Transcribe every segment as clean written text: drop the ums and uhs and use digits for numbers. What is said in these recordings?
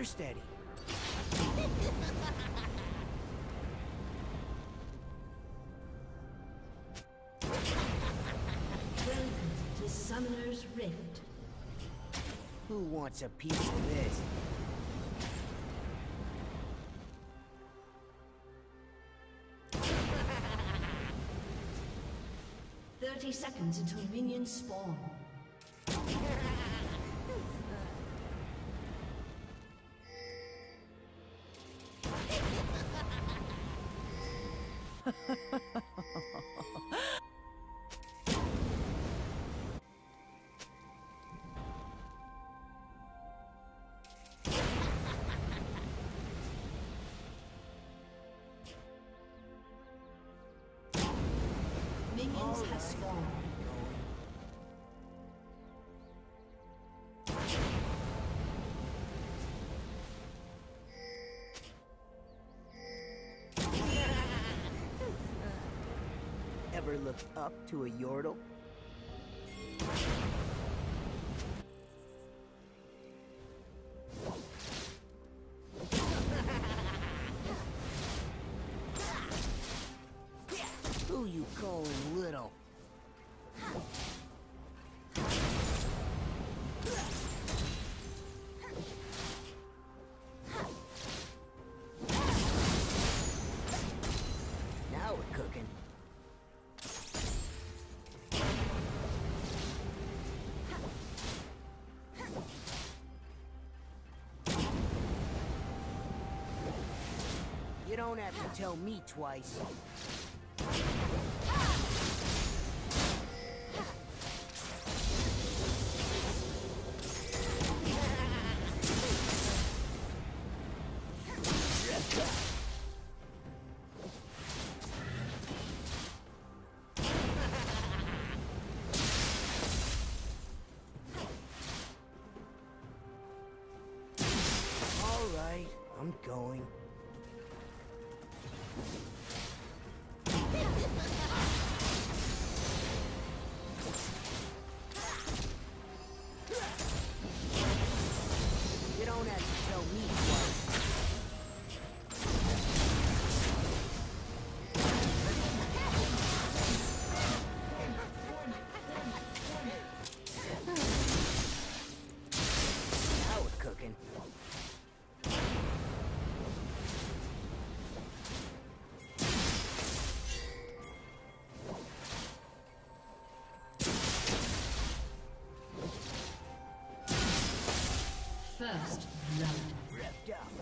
her steady. Welcome to Summoner's Rift. Who wants a piece of this? Seconds until minions spawn. Minions have spawned. Ever looked up to a yordle? Who you calling little? Now we're cooking. You don't have to tell me twice. All right, I'm going. You don't have to tell me twice. Now we're cooking. First blood. Revved up.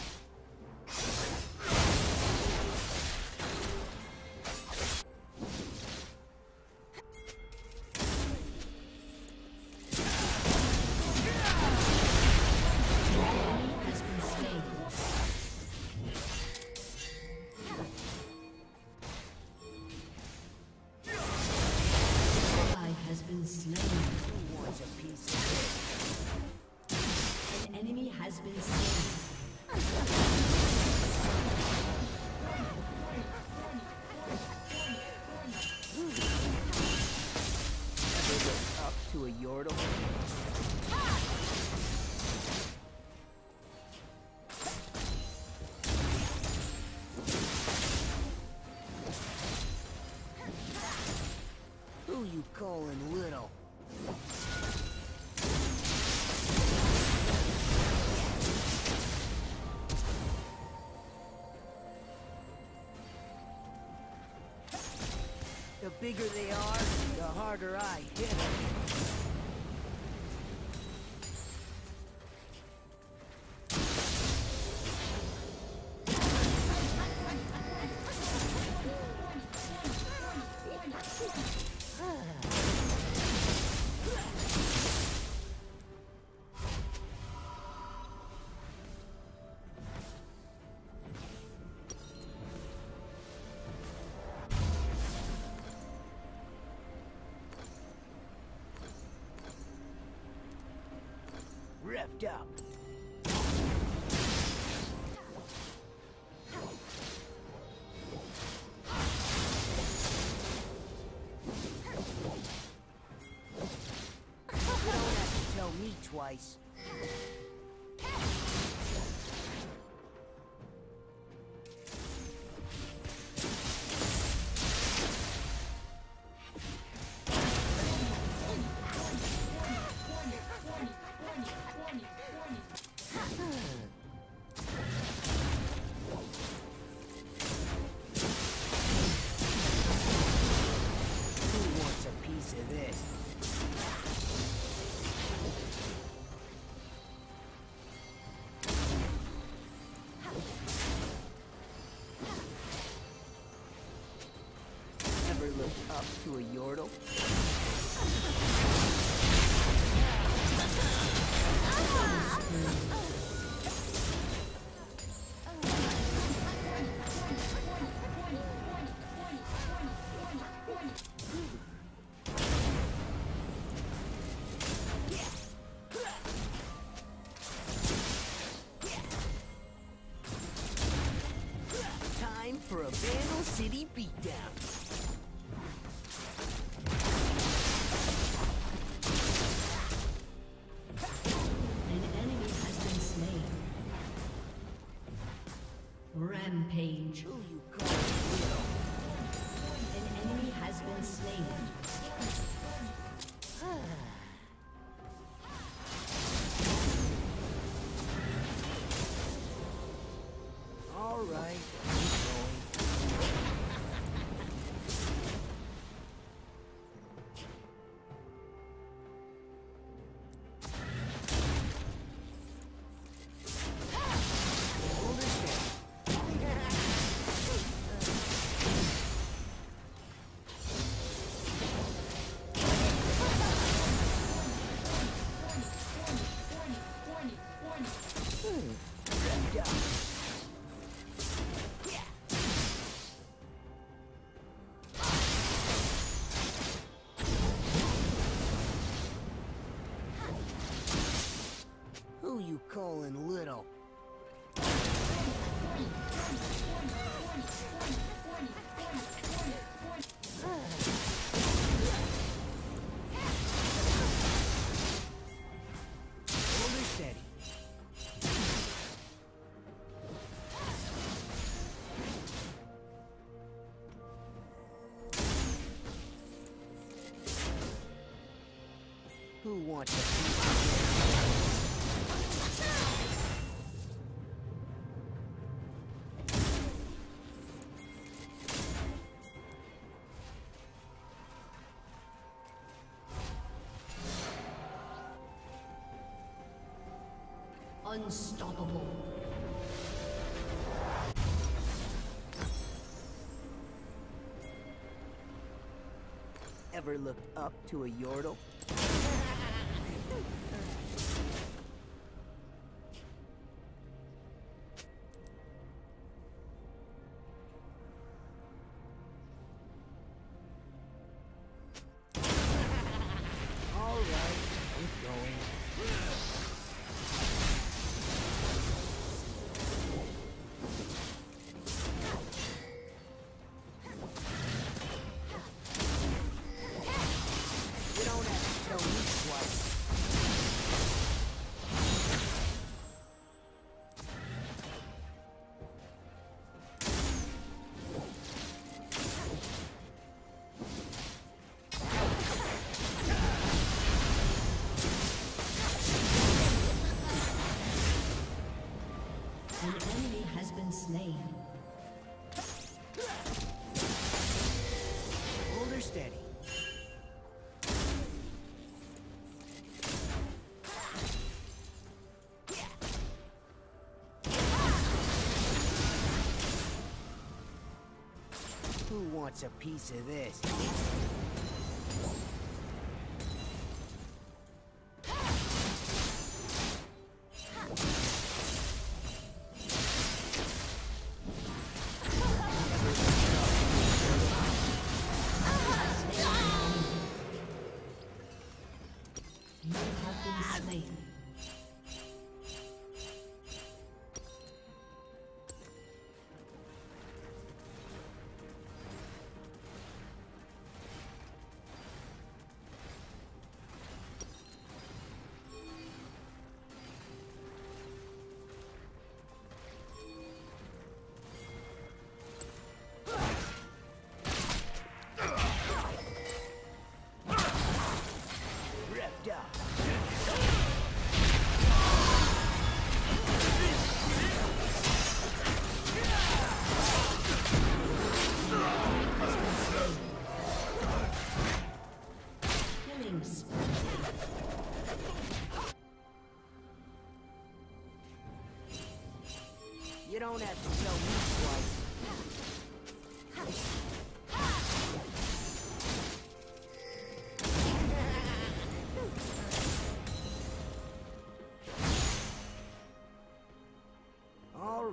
Has been slain. Ally has been slain. Who wants a piece of this? An enemy has been slain. Ever looked up to a yordle? Who you calling little? The bigger they are, the harder I hit them. Revved up. You don't have to tell me twice. up to a yordle? Time for a Vandal City beatdown. Rampage. Who you call hero? An enemy has been slain. All right, keep going. Hold it steady. Wrapped up. Who you calling little? Hold her steady. Who wants a piece of Unstoppable. Ever looked up to a yordle? All right, keep going. You don't have to tell me twice. An enemy has been slain. Hold her steady. Who wants a piece of this? You have been slain. Wrapped up. Killing spree. You don't have to tell me twice.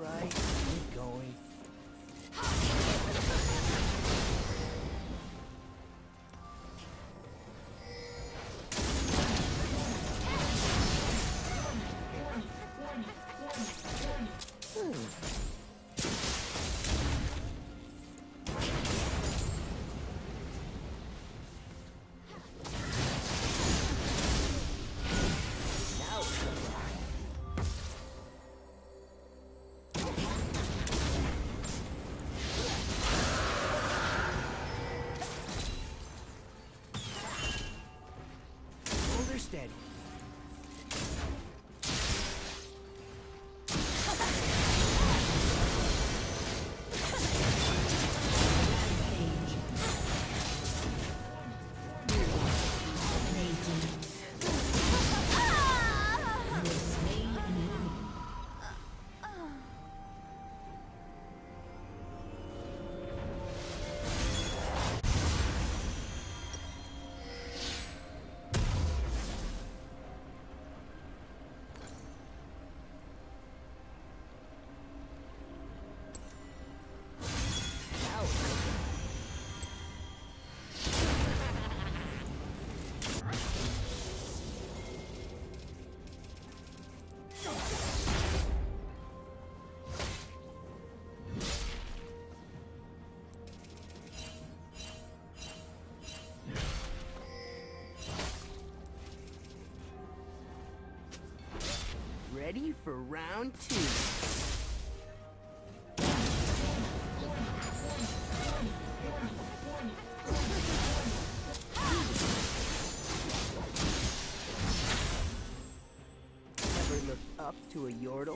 right, I'm going. Steady. Ready for round 2. Ever looked up to a yordle?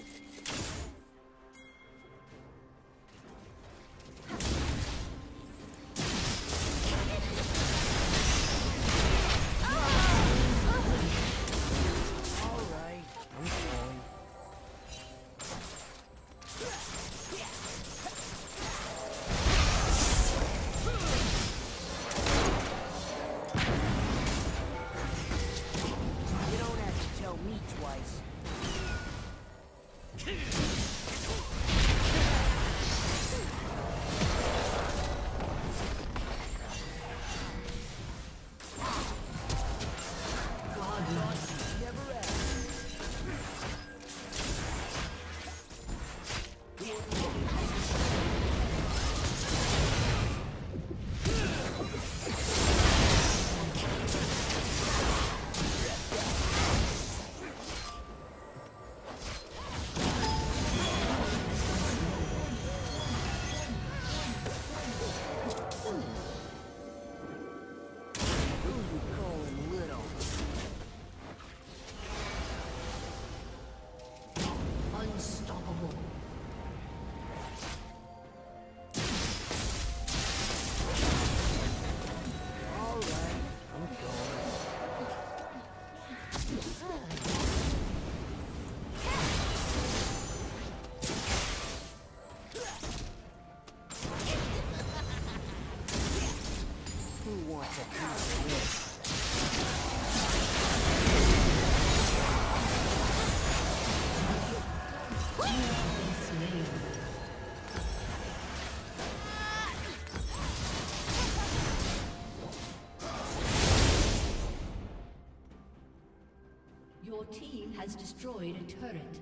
Your team has destroyed a turret.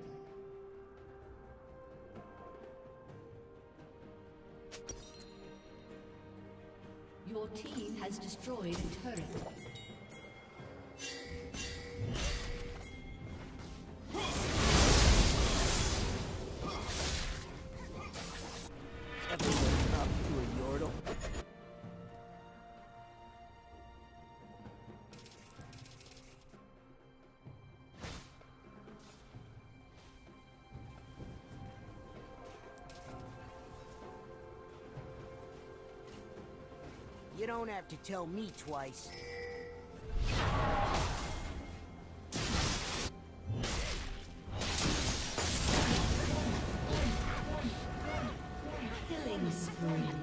Your team has destroyed a turret. Everyone up to a yordle? You don't have to tell me twice. Killing spree.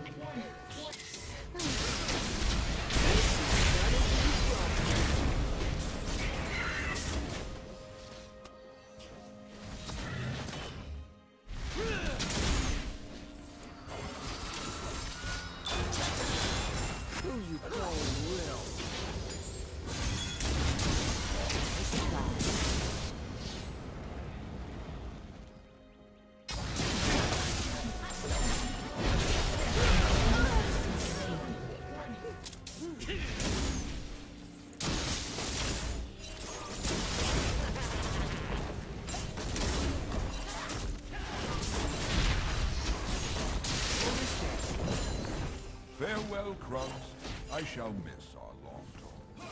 Farewell, Krubs. I shall miss our long talk.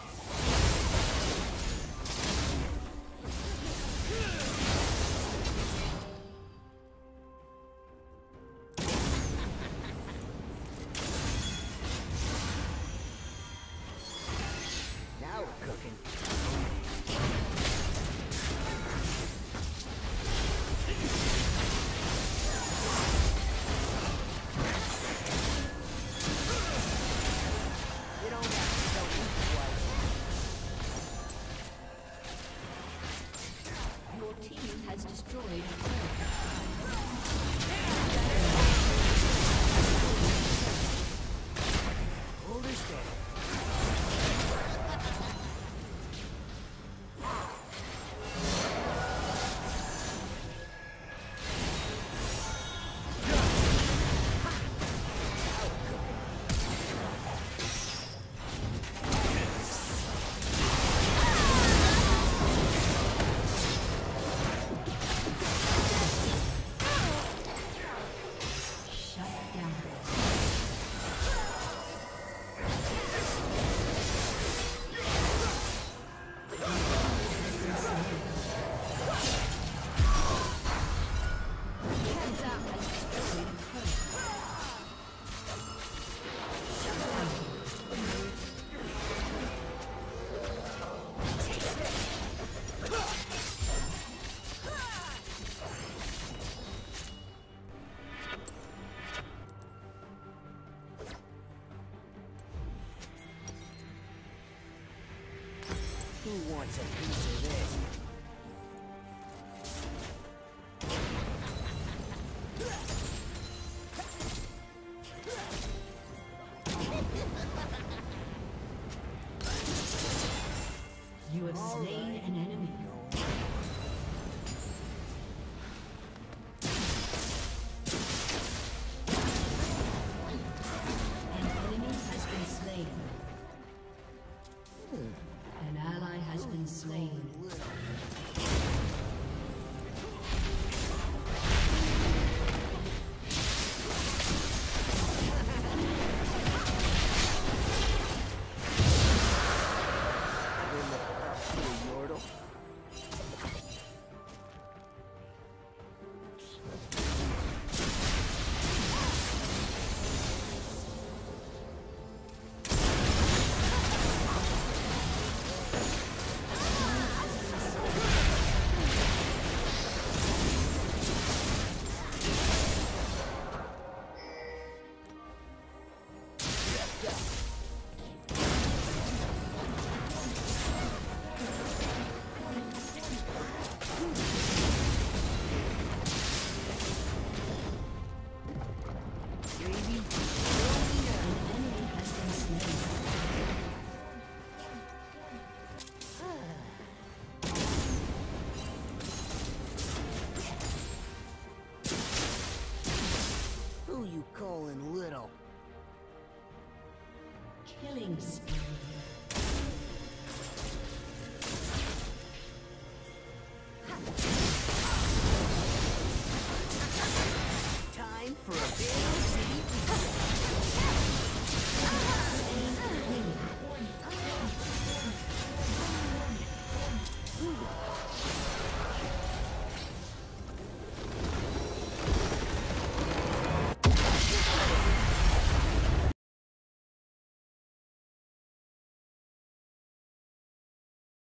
Now we're cooking. You don't have to go eat twice. Your team has destroyed a turret. Hold her steady. Shut down. Hands up has destroyed a turret. Shut down. Who wants a piece of this? You have slain an enemy. An enemy has been slain. An ally has been slain. Ever look up to a yordle? Who you calling little? Killing spree.